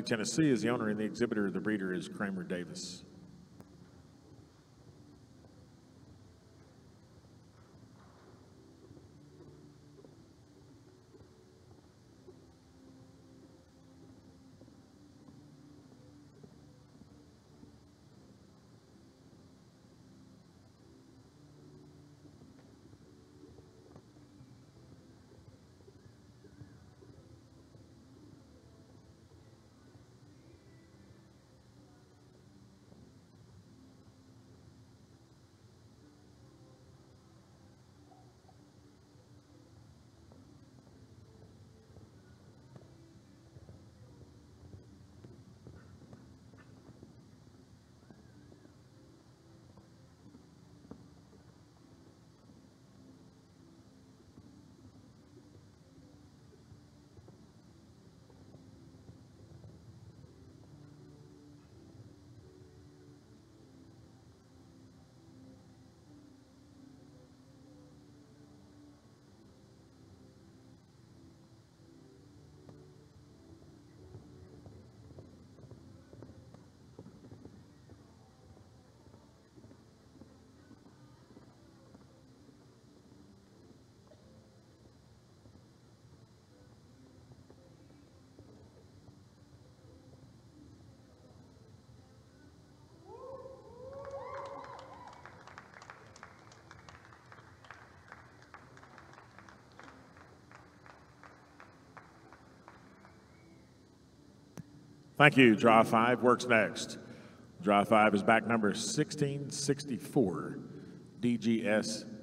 Tennessee is the owner, and the exhibitor, the breeder, is Kramer Davis. Thank you. Draw 5 works next. Draw 5 is back number 1664, DGS